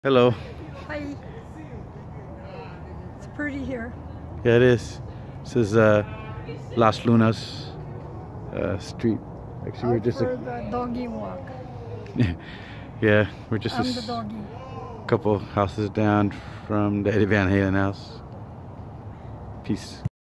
Hello. Hi. It's pretty here. Yeah, it is. This is Las Lunas street. Actually, we're just for the doggy walk. yeah, we're just I'm the doggy. a couple houses down from the Eddie Van Halen house. Peace.